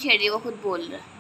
खेल रही है, वो खुद बोल रहा है।